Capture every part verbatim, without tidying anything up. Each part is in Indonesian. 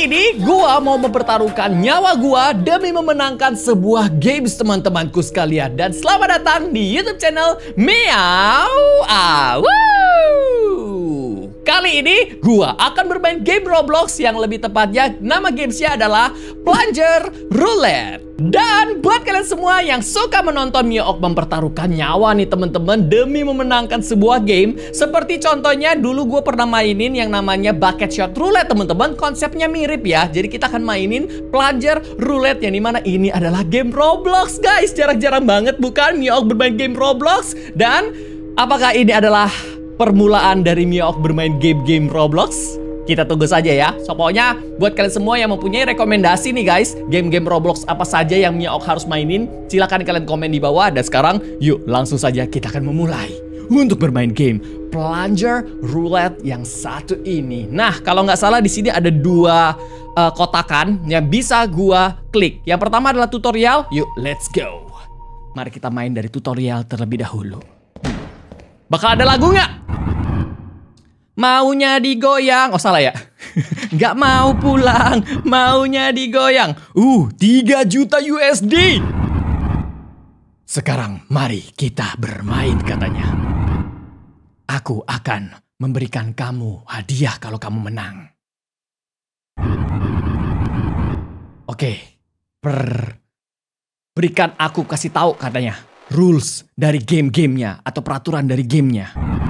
Kali ini gua mau mempertaruhkan nyawa gua demi memenangkan sebuah games teman-temanku sekalian. Dan selamat datang di YouTube channel Meow Awu. Kali ini gua akan bermain game Roblox yang lebih tepatnya nama gamesnya adalah Plunger Roulette. Dan buat kalian semua yang suka menonton Miook mempertaruhkan nyawa nih teman-teman demi memenangkan sebuah game, seperti contohnya dulu gue pernah mainin yang namanya Bucket Shot Roulette teman-teman. Konsepnya mirip ya. Jadi kita akan mainin Plunger Roulette yang dimana ini adalah game Roblox guys. Jarang-jarang banget bukan Miook bermain game Roblox. Dan apakah ini adalah permulaan dari Miook bermain game-game Roblox? Kita tunggu saja ya. So, pokoknya buat kalian semua yang mempunyai rekomendasi nih guys, game-game Roblox apa saja yang Miook harus mainin, silahkan kalian komen di bawah. Dan sekarang yuk langsung saja kita akan memulai untuk bermain game Plunger Roulette yang satu ini. Nah, kalau nggak salah di sini ada dua uh, kotakan yang bisa gua klik. Yang pertama adalah tutorial. Yuk, let's go. Mari kita main dari tutorial terlebih dahulu. Bakal ada lagu nggak? Maunya digoyang. Oh salah ya. Nggak mau pulang. Maunya digoyang. Uh tiga juta U S D. Sekarang mari kita bermain katanya. Aku akan memberikan kamu hadiah kalau kamu menang. Oke. Per Berikan aku kasih tahu katanya rules dari game-gamenya atau peraturan dari gamenya.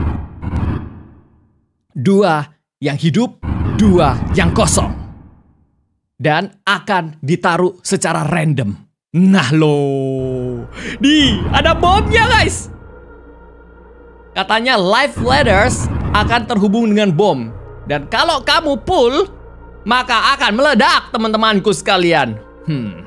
Dua yang hidup, dua yang kosong. Dan akan ditaruh secara random. Nah loh. Di, ada bomnya guys. Katanya life ladders akan terhubung dengan bom. Dan kalau kamu pull, maka akan meledak teman-temanku sekalian. Hmm.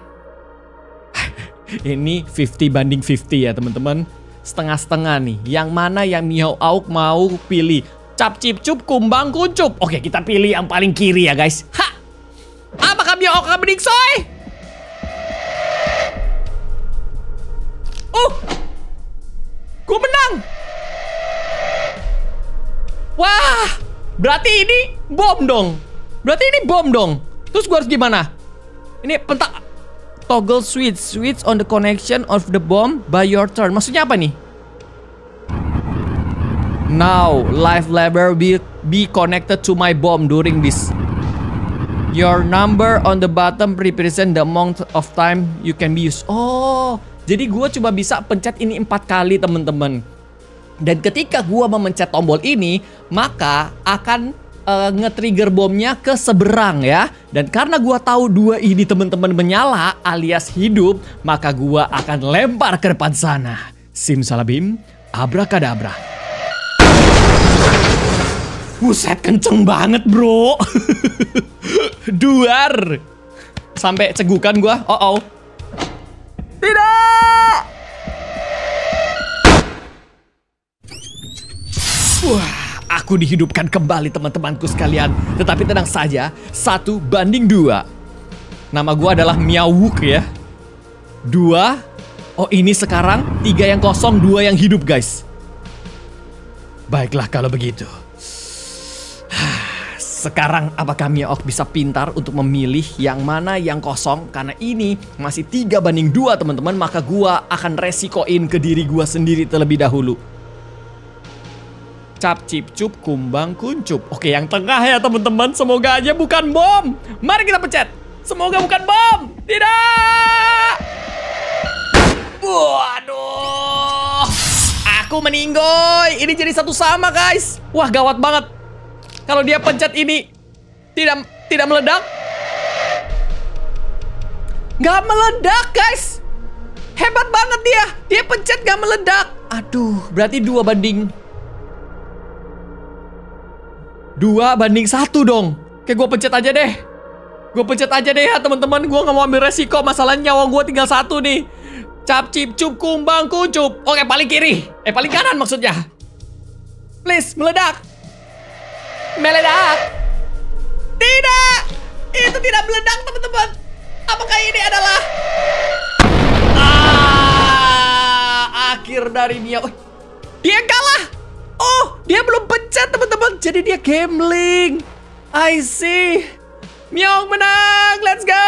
Ini lima puluh banding lima puluh ya teman-teman. Setengah-setengah nih. Yang mana yang Meow Auk mau pilih? Cap cip cup kumbang kuncup. Oke, kita pilih yang paling kiri ya guys. Ha! Apakah Miook akan meningsoy? Oh! Gue menang! Wah! Berarti ini bom dong. Berarti ini bom dong. Terus gue harus gimana? Ini pentak. Toggle switch. Switch on the connection of the bomb by your turn. Maksudnya apa nih? Now, life lever will be connected to my bomb during this. Your number on the bottom represent the amount of time you can be used. Oh, jadi gue cuma bisa pencet ini empat kali teman-teman. Dan ketika gue memencet tombol ini, maka akan uh, nge-trigger bomnya ke seberang ya. Dan karena gue tahu dua ini teman-teman menyala alias hidup, maka gue akan lempar ke depan sana. Simsalabim, abrakadabra. Buset, kenceng banget bro. Duar. Sampai cegukan gua. Oh oh. Tidak. Wah, aku dihidupkan kembali teman-temanku sekalian. Tetapi tenang saja, satu banding dua. Nama gua adalah Meowuk ya. Dua. Oh ini sekarang tiga yang kosong, dua yang hidup guys. Baiklah kalau begitu. Sekarang apakah Miook bisa pintar untuk memilih yang mana yang kosong? Karena ini masih tiga banding dua teman-teman. Maka gua akan resikoin ke diri gua sendiri terlebih dahulu. Cap cip cup kumbang kuncup. Oke yang tengah ya teman-teman. Semoga aja bukan bom. Mari kita pencet. Semoga bukan bom. Tidak. Waduh. Aku meninggoy. Ini jadi satu sama guys. Wah gawat banget. Kalau dia pencet ini tidak tidak meledak, nggak meledak guys, hebat banget dia. Dia pencet nggak meledak. Aduh, berarti dua banding dua banding satu dong. Kayak gue pencet aja deh, gue pencet aja deh ya teman-teman. Gue nggak mau ambil resiko. Masalahnya nyawa gue tinggal satu nih. Cap cip cup kumbang kuncup. Oke paling kiri, eh paling kanan maksudnya. Please meledak. Meledak. Tidak. Itu tidak meledak teman-teman. Apakah ini adalah ah, akhir dari Miook? Dia kalah. Oh dia belum pencet teman-teman. Jadi dia gambling. I see. Miauk menang. Let's go.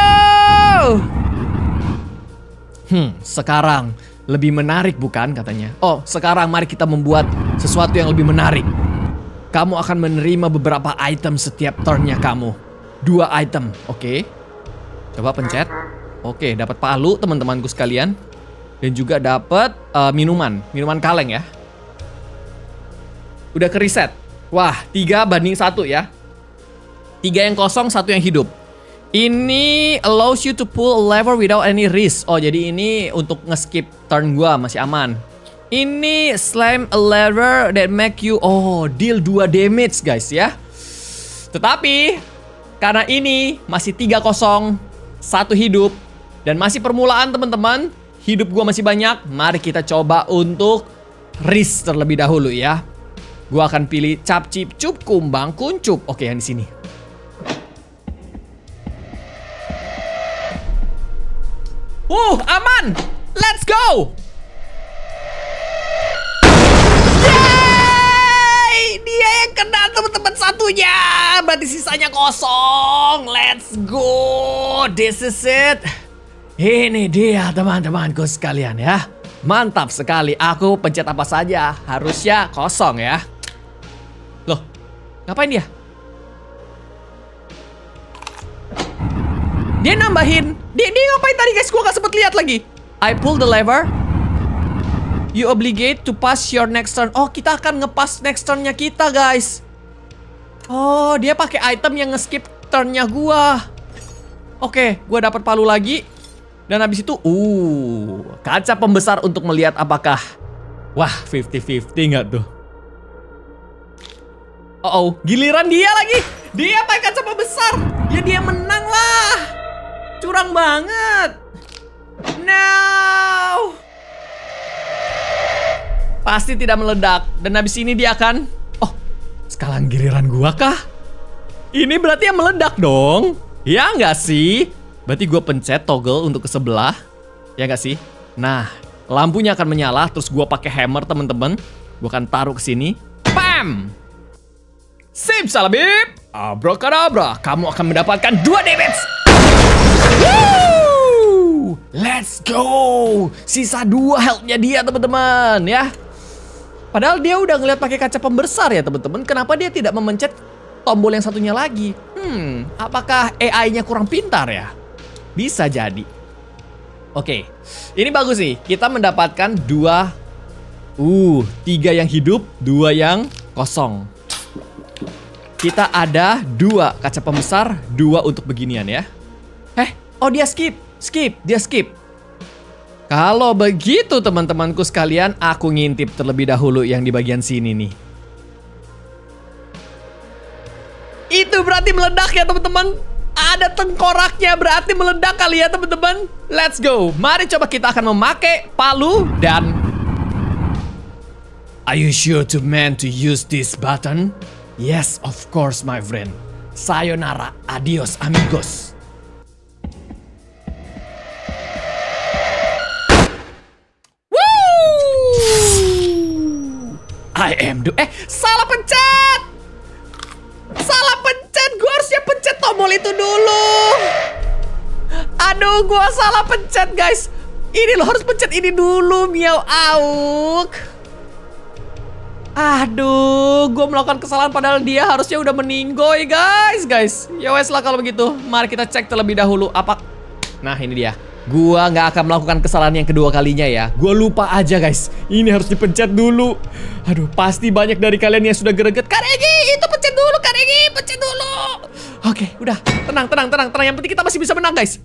Hmm, sekarang lebih menarik bukan katanya? Oh, sekarang mari kita membuat sesuatu yang lebih menarik. Kamu akan menerima beberapa item setiap turnnya kamu. Dua item, oke. Okay. Coba pencet. Oke, okay, dapat palu teman-temanku sekalian. Dan juga dapat uh, minuman, minuman kaleng ya. Udah ke reset. Wah, tiga banding satu ya. Tiga yang kosong, satu yang hidup. Ini allows you to pull a lever without any risk. Oh, jadi ini untuk nge-skip turn gua masih aman. Ini slam a lever that make you oh deal dua damage guys ya. Tetapi karena ini masih tiga kosong, satu hidup dan masih permulaan teman-teman, hidup gua masih banyak. Mari kita coba untuk risk terlebih dahulu ya. Gua akan pilih cap cip cup kumbang kuncup. Oke, yang di sini. Uh, aman. Let's go. Dia yang kena teman-teman satunya. Berarti sisanya kosong. Let's go. This is it. Ini dia teman-temanku sekalian ya. Mantap sekali. Aku pencet apa saja harusnya kosong ya. Loh, ngapain dia? Dia nambahin. Dia, dia ngapain tadi guys? Gua gak sempet lihat lagi. I pull the lever. You obligate to pass your next turn. Oh, kita akan ngepas next turnnya kita, guys. Oh, dia pakai item yang nge-skip turnnya gua. Oke, gua dapat palu lagi. Dan habis itu, uh, kaca pembesar untuk melihat apakah wah, fifty fifty nggak tuh? Oh, oh, giliran dia lagi. Dia pakai kaca pembesar. Ya dia menang lah. Curang banget. No. Pasti tidak meledak. Dan habis ini dia akan... Oh, sekarang giliran gua kah? Ini berarti yang meledak dong. Ya nggak sih? Berarti gua pencet toggle untuk ke sebelah. Ya nggak sih? Nah, lampunya akan menyala. Terus gua pakai hammer teman-teman. Gua akan taruh ke sini. Pam! Sip salabib. Abracadabra. Kamu akan mendapatkan dua damage. Woo! Let's go. Sisa dua health-nya dia teman-teman ya. Padahal dia udah ngeliat pakai kaca pembesar ya teman-teman. Kenapa dia tidak memencet tombol yang satunya lagi? Hmm, apakah A I-nya kurang pintar ya? Bisa jadi. Oke, ini bagus sih. Kita mendapatkan dua, uh, tiga yang hidup, dua yang kosong. Kita ada dua kaca pembesar, dua untuk beginian ya. Eh, oh dia skip, skip, dia skip. Kalau begitu teman-temanku sekalian, aku ngintip terlebih dahulu yang di bagian sini nih. Itu berarti meledak ya teman-teman. Ada tengkoraknya, berarti meledak kali ya teman-teman. Let's go. Mari coba kita akan memakai palu dan... Are you sure to man to use this button? Yes, of course my friend. Sayonara, adios amigos. I am do... Eh, salah pencet! Salah pencet! Gue harusnya pencet tombol itu dulu. Aduh, gue salah pencet, guys. Ini lo harus pencet ini dulu, miau auk. Aduh, gue melakukan kesalahan padahal dia harusnya udah meninggoy, guys, guys. Ya wes lah kalau begitu. Mari kita cek terlebih dahulu apa... Nah, ini dia. Gua nggak akan melakukan kesalahan yang kedua kalinya ya. Gua lupa aja guys. Ini harus dipencet dulu. Aduh, pasti banyak dari kalian yang sudah greget. Kak Regi, itu pencet dulu, Kak Regi, pencet dulu. Oke, udah. Tenang, tenang, tenang, tenang. Yang penting kita masih bisa menang guys.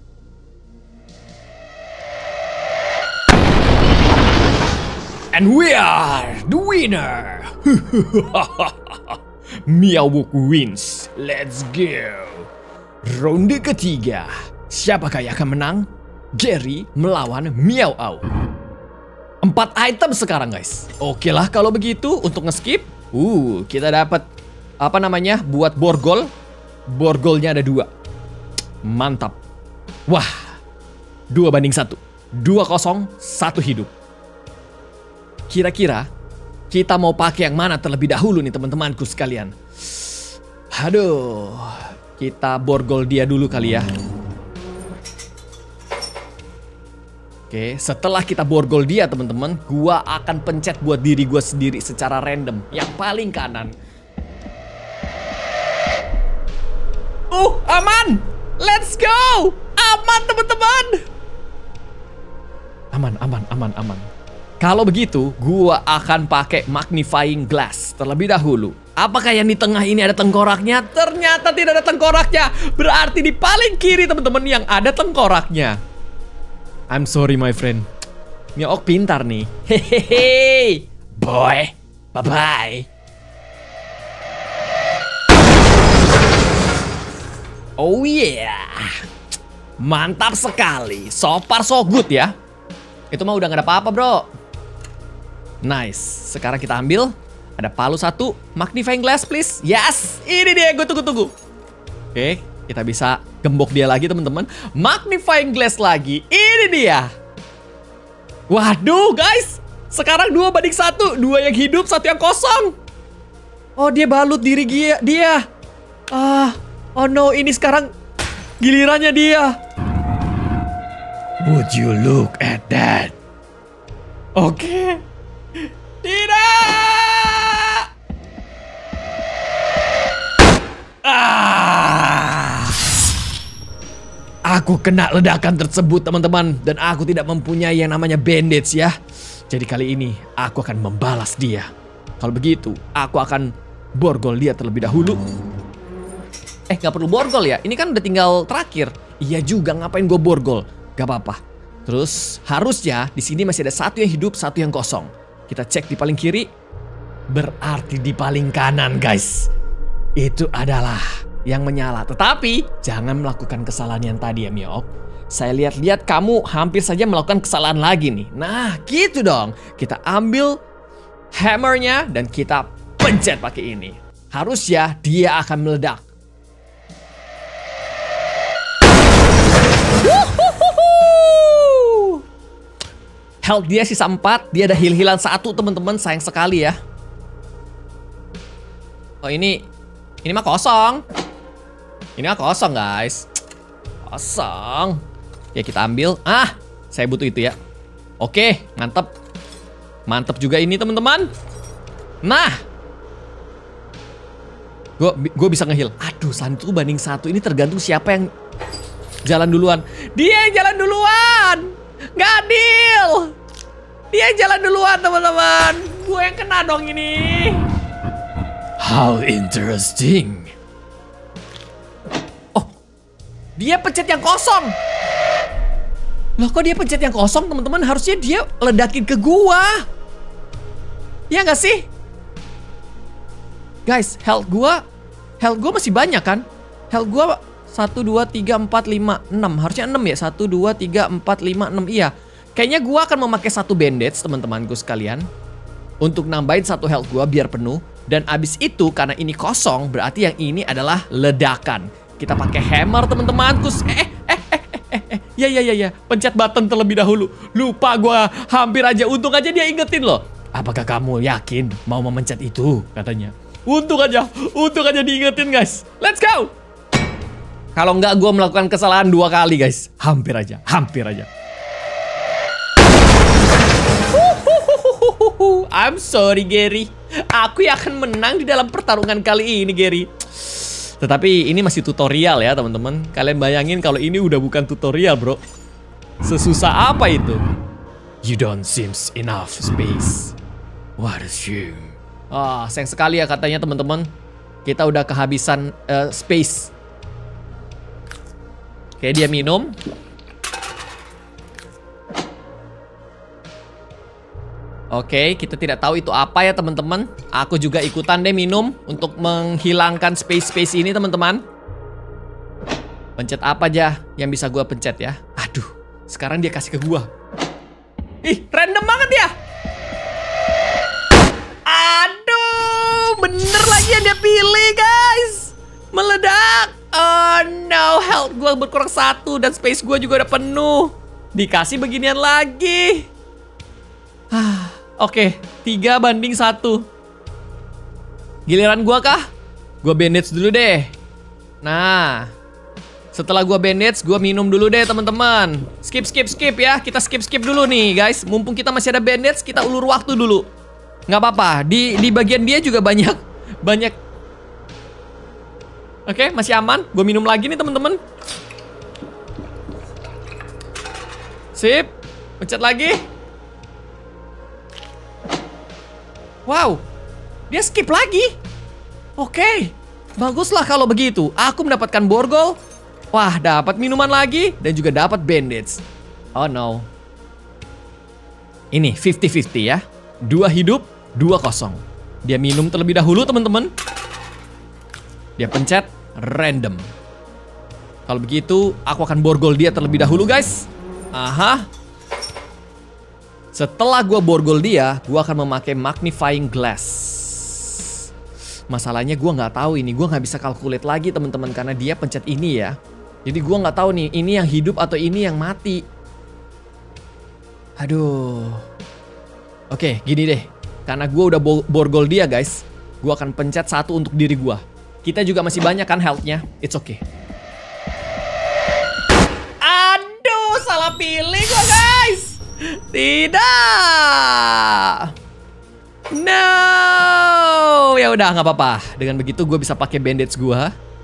And we are the winner. Meowwook wins. Let's go. Ronde ketiga. Siapakah yang akan menang? Jerry melawan Meow Au. Empat item sekarang guys. Oke lah kalau begitu untuk nge-skip. Uh, kita dapat apa namanya? Buat borgol. Borgolnya ada dua. Mantap. Wah, dua banding satu. Dua kosong, satu hidup. Kira-kira kita mau pakai yang mana terlebih dahulu nih teman-temanku sekalian? Aduh, Kita borgol dia dulu kali ya. Oke, setelah kita borgol dia teman-teman, gua akan pencet buat diri gua sendiri secara random. Yang paling kanan. Uh, aman! Let's go! Aman teman-teman! Aman, aman, aman, aman. Kalau begitu, gua akan pakai magnifying glass terlebih dahulu. Apakah yang di tengah ini ada tengkoraknya? Ternyata tidak ada tengkoraknya. Berarti di paling kiri teman-teman yang ada tengkoraknya. I'm sorry my friend. Mio-Ok pintar nih. Hehehe. Boy, bye-bye. Oh yeah. Mantap sekali. So far so good ya. Itu mah udah gak ada apa-apa bro. Nice. Sekarang kita ambil. Ada palu satu. Magnifying glass please. Yes. Ini dia. Gue tunggu-tunggu. Oke. Kita bisa gembok dia lagi teman-teman. Magnifying glass lagi. Ini dia. Waduh guys. Sekarang dua banding satu. Dua yang hidup, satu yang kosong. Oh dia balut diri dia. dia. Ah. Oh no. Ini sekarang gilirannya dia. Would you look at that? Oke. Okay. Tidak. Ah. Aku kena ledakan tersebut teman-teman. Dan aku tidak mempunyai yang namanya bandage ya. Jadi kali ini aku akan membalas dia. Kalau begitu aku akan borgol dia terlebih dahulu. Eh gak perlu borgol ya. Ini kan udah tinggal terakhir. Iya juga ngapain gue borgol. Gak apa-apa. Terus harusnya di sini masih ada satu yang hidup, satu yang kosong. Kita cek di paling kiri. Berarti di paling kanan guys. Itu adalah yang menyala. Tetapi jangan melakukan kesalahan yang tadi ya Mio-Ok. Saya lihat-lihat kamu hampir saja melakukan kesalahan lagi nih. Nah gitu dong. Kita ambil hammernya dan kita pencet pakai ini. Harusnya dia akan meledak. Health dia sisa empat. Dia ada heal-healan satu teman-teman. Sayang sekali ya. Oh ini. Ini mah kosong. Ini mah kosong guys. Kosong. Ya kita ambil. Ah. Saya butuh itu ya. Oke. Mantep. Mantep juga ini teman-teman. Nah. Gue gue bisa nge-heal. Aduh satu banding satu. Ini tergantung siapa yang jalan duluan. Dia yang jalan duluan. Gak adil. Dia jalan duluan teman-teman. Gue yang kena dong ini. How interesting. Oh. Dia pencet yang kosong. Loh kok dia pencet yang kosong teman-teman. Harusnya dia ledakin ke gua. Iya gak sih? Guys health gua. Health gua masih banyak kan. Health gua satu, dua, tiga, empat, lima, enam. Harusnya enam ya. satu, dua, tiga, empat, lima, enam. Iya. Kayaknya gue akan memakai satu bandage teman-temanku sekalian. Untuk nambahin satu health gue biar penuh. Dan abis itu karena ini kosong. Berarti yang ini adalah ledakan. Kita pakai hammer teman-temanku. Eh, eh, eh, eh, eh, eh. Ya, ya, ya, ya. Pencet button terlebih dahulu. Lupa gue hampir aja. Untung aja dia ingetin loh. Apakah kamu yakin mau memencet itu? Katanya. Untung aja. Untung aja diingetin guys. Let's go. Kalau nggak gue melakukan kesalahan dua kali guys. Hampir aja, hampir aja. I'm sorry Gary. Aku yang akan menang di dalam pertarungan kali ini Gary. Tetapi ini masih tutorial ya teman-teman. Kalian bayangin kalau ini udah bukan tutorial bro. Sesusah apa itu? You don't seems enough space. What a shame. Ah, sayang sekali ya katanya teman-teman. Kita udah kehabisan uh, space. Oke, dia minum. Oke, kita tidak tahu itu apa ya teman-teman. Aku juga ikutan deh minum untuk menghilangkan space-space ini teman-teman. Pencet apa aja yang bisa gua pencet ya. Aduh, sekarang dia kasih ke gua. Ih, random banget ya. Aduh, bener lagi yang dia pilih guys. Meledak. Oh no, health gue berkurang satu dan space gue juga udah penuh. Dikasih beginian lagi. Ah, oke, okay. tiga banding satu. Giliran gue kah? Gue bandage dulu deh. Nah, setelah gua bandage, gua minum dulu deh teman-teman. Skip, skip, skip ya. Kita skip-skip dulu nih guys. Mumpung kita masih ada bandage, kita ulur waktu dulu. Nggak apa-apa. Di di bagian dia juga banyak banyak. Oke, masih aman. Gua minum lagi nih teman-teman. Sip. Pencet lagi. Wow. Dia skip lagi. Oke. Baguslah kalau begitu. Aku mendapatkan borgol. Wah, dapat minuman lagi dan juga dapat bandage. Oh no. Ini lima puluh lima puluh ya. Dua hidup, dua kosong. Dia minum terlebih dahulu, teman-teman. Dia pencet random. Kalau begitu, aku akan borgol dia terlebih dahulu, guys. Aha. Setelah gua borgol dia, gua akan memakai magnifying glass. Masalahnya gue nggak tahu ini, gue nggak bisa calculate lagi teman-teman karena dia pencet ini ya. Jadi gue nggak tahu nih, ini yang hidup atau ini yang mati. Aduh. Oke, gini deh. Karena gue udah borgol dia guys, gue akan pencet satu untuk diri gue. Kita juga masih banyak kan health-nya, it's okay. Aduh, salah pilih gue guys. Tidak. No, ya udah nggak apa-apa. Dengan begitu gue bisa pakai bandage gue.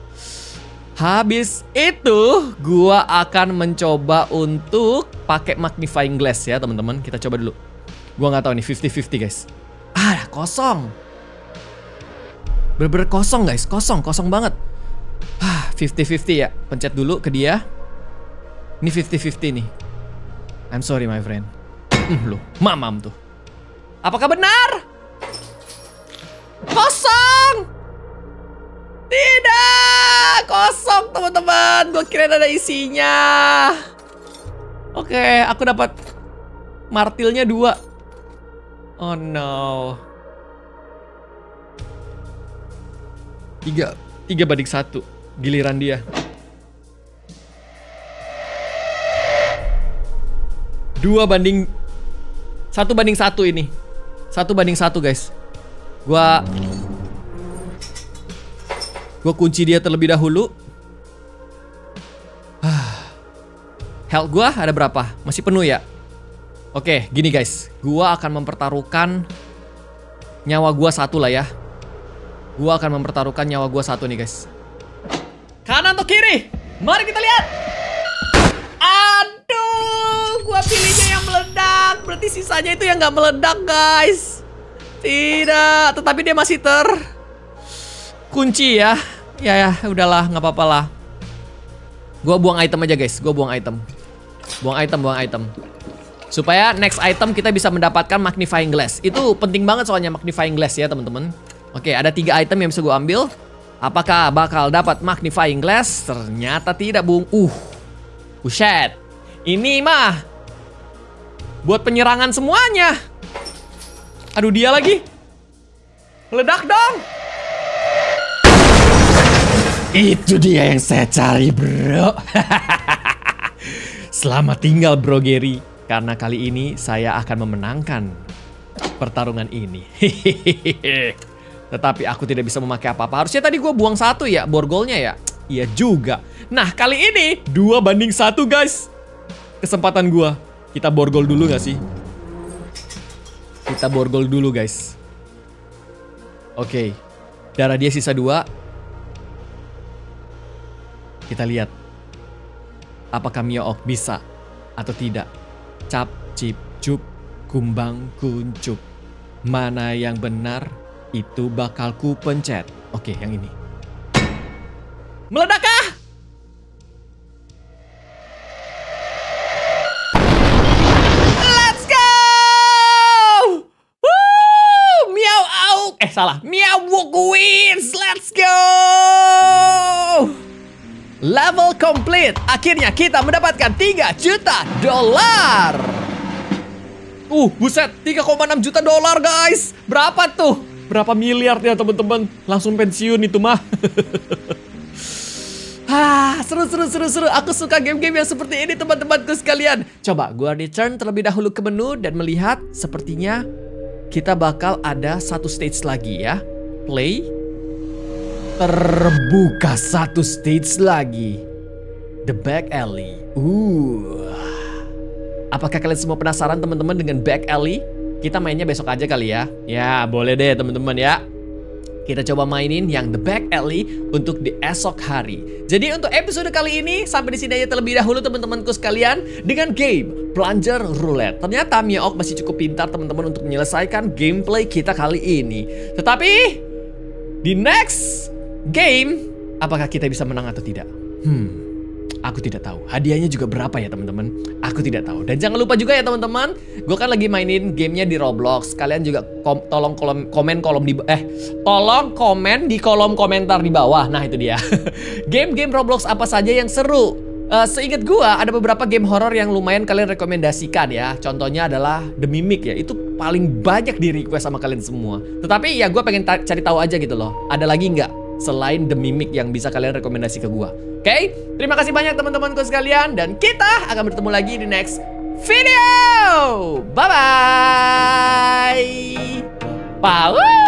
Habis itu gue akan mencoba untuk pakai magnifying glass ya teman-teman. Kita coba dulu. Gue nggak tahu nih lima puluh lima puluh guys. Ah kosong. Bener-bener kosong guys, kosong, kosong banget. Ah lima puluh lima puluh ya. Pencet dulu ke dia. Ini lima puluh lima puluh nih. I'm sorry my friend. Hmm, loh, mamam tuh. Apakah benar? Kosong. Tidak, kosong teman-teman. Gue kira ada isinya. Oke, aku dapat martilnya dua. Oh no. Tiga, tiga banding satu. Giliran dia. Dua banding satu banding satu ini. Satu banding satu guys. Gua Gua kunci dia terlebih dahulu. Health gua ada berapa? Masih penuh ya? Oke, gini guys. Gua akan mempertaruhkan nyawa gua satu lah ya. Gua akan mempertaruhkan nyawa gua satu nih guys. Kanan atau kiri? Mari kita lihat. Aduh, gua pilihnya yang meledak. Berarti sisanya itu yang nggak meledak guys. Tidak, tetapi dia masih ter kunci ya. Ya ya, udahlah, nggak apa-apa lah. Gua buang item aja guys, gua buang item. Buang item, buang item. Supaya next item kita bisa mendapatkan magnifying glass. Itu penting banget soalnya magnifying glass ya teman-teman. Oke, ada tiga item yang bisa gua ambil. Apakah bakal dapat magnifying glass? Ternyata tidak, Bung. Uh. Buset. Ini mah buat penyerangan semuanya. Aduh, dia lagi. Meledak dong. Itu dia yang saya cari, bro. Selamat tinggal, Bro Gary. Karena kali ini saya akan memenangkan pertarungan ini. Tetapi aku tidak bisa memakai apa-apa. Harusnya tadi gue buang satu ya, borgolnya ya. Iya juga. Nah, kali ini dua banding satu, guys. Kesempatan gue. Kita borgol dulu gak sih? Kita borgol dulu guys. Oke, darah dia sisa dua. Kita lihat apakah Mio Ok bisa atau tidak. Cap, cip, cup, kumbang, kuncup. Mana yang benar, itu bakal ku pencet. Oke, yang ini. Meledakkah? Eh salah, Miawok wins, let's go. Level complete. Akhirnya kita mendapatkan tiga juta dolar. Uh, buset, tiga koma enam juta dolar guys. Berapa tuh? Berapa miliar ya teman-teman? Langsung pensiun itu mah. Ah, seru, seru, seru, seru. Aku suka game-game yang seperti ini teman-temanku sekalian. Coba gua return terlebih dahulu ke menu dan melihat sepertinya kita bakal ada satu stage lagi ya. Play. Terbuka satu stage lagi. The Back Alley. Uh. Apakah kalian semua penasaran teman-teman dengan Back Alley? Kita mainnya besok aja kali ya. Ya, boleh deh teman-teman ya. Kita coba mainin yang The Back Alley untuk di esok hari. Jadi untuk episode kali ini sampai di sini aja terlebih dahulu teman-temanku sekalian dengan game Plunger Roulette. Ternyata Mio masih cukup pintar teman-teman untuk menyelesaikan gameplay kita kali ini. Tetapi di next game apakah kita bisa menang atau tidak? Hmm. Aku tidak tahu. Hadiahnya juga berapa ya teman-teman? Aku tidak tahu. Dan jangan lupa juga ya teman-teman, gue kan lagi mainin gamenya di Roblox. Kalian juga kom tolong kolom komen kolom di eh tolong komen di kolom komentar di bawah. Nah itu dia. Game-game Roblox apa saja yang seru? Uh, seingat gue ada beberapa game horror yang lumayan kalian rekomendasikan ya. Contohnya adalah The Mimic ya. Itu paling banyak di request sama kalian semua. Tetapi ya gue pengen cari tahu aja gitu loh. Ada lagi nggak selain The Mimic yang bisa kalian rekomendasi ke gue? Oke, okay? Terima kasih banyak teman-temanku sekalian. Dan kita akan bertemu lagi di next video. Bye-bye. Power.